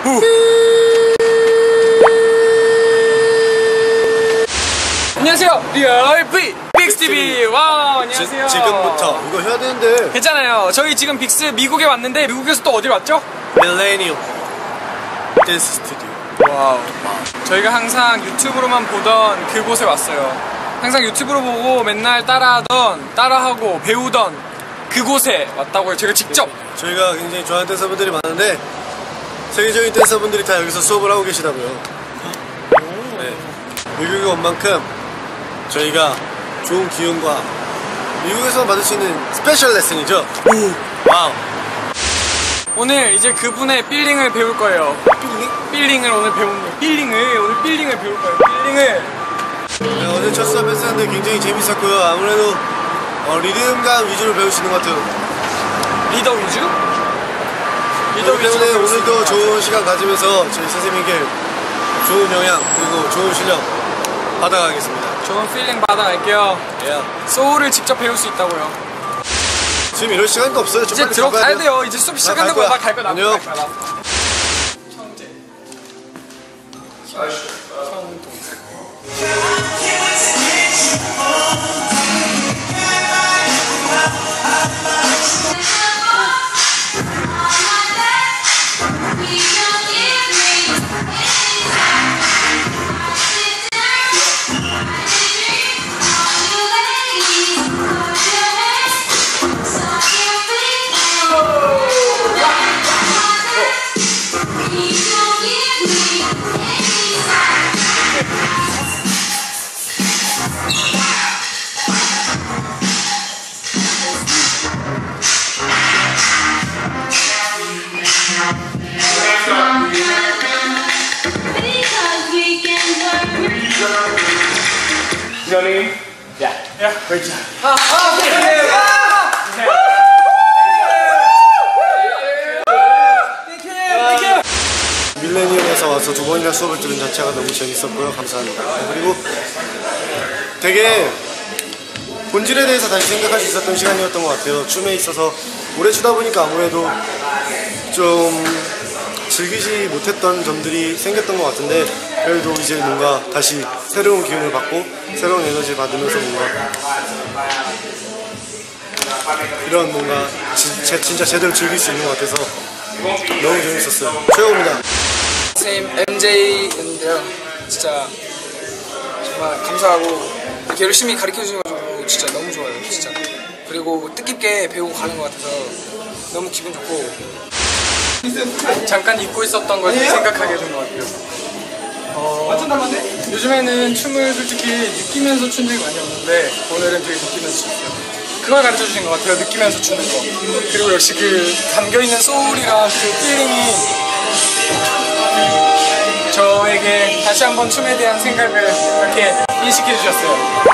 안녕하세요, 리얼 V 빅스TV. 와, 안녕하세요. 지금부터 이거 해야 되는데 괜찮아요. 저희 지금 빅스 미국에 왔는데 미국에서 또 어디로 왔죠? 밀레니엄 댄스 스튜디오. 와우. 저희가 항상 유튜브로만 보던 그곳에 왔어요. 항상 유튜브로 보고 맨날 따라하고 배우던 그곳에 왔다고요. 제가 직접. 저희가 굉장히 좋아하는 댄서분들이 많은데 세계적인 댄서분들이 다 여기서 수업을 하고 계시다고요. 네. 미국에 온 만큼 저희가 좋은 기운과 미국에서 받을 수 있는 스페셜 레슨이죠. 와우. 오늘 이제 그분의 필링을 배울 거예요. 필링을 오늘 배울 거예요. 필링을 배울 거예요. 필링을. 네, 어제 첫 수업 했었는데 굉장히 재밌었고요. 아무래도 리듬감 위주로 배울 수 있는 것 같아요. 리더 위주? 리더 때문에 오늘도 좋은 시간 가지면서 저희 선생님께 좋은 영향 그리고 좋은 실력 받아가겠습니다. 좋은 필링 받아갈게요. 소울을 직접 배울 수 있다고요. 지금 이럴 시간도 없어요. 이제 들어가야 돼요. 이제 수업 시작하는 거야. 나 갈 거야. 안녕. 청재. Johnny? Yeah. Yeah, great job. 밀레니엄에서 와서 두 번이나 수업을 들은 자체가 너무 재밌었고요. 감사합니다. 그리고 되게 본질에 대해서 다시 생각할 수 있었던 시간이었던 것 같아요. 춤에 있어서 오래 추다 보니까 아무래도 좀 즐기지 못했던 점들이 생겼던 것 같은데 그래도 이제 뭔가 다시 새로운 기운을 받고 새로운 에너지를 받으면서 뭔가 이런 뭔가 진짜 제대로 즐길 수 있는 것 같아서 너무 재밌었어요. 최고입니다. 선생님 MJ인데요. 진짜 정말 감사하고 이렇게 열심히 가르쳐 주셔가지고 진짜 너무 좋아요. 진짜. 그리고 뜻깊게 배우고 가는 것 같아서 너무 기분 좋고 잠깐 잊고 있었던 걸 생각하게 해준 것 같아요. 요즘에는 춤을 솔직히 느끼면서 춘 적이 많이 없는데 오늘은 되게 느끼면서 췄어요. 그걸 가르쳐 주신 것 같아요. 느끼면서 추는 거. 그리고 역시 그 담겨있는 소울이랑 그 필링이 저에게 다시 한번 춤에 대한 생각을 이렇게 인식해 주셨어요.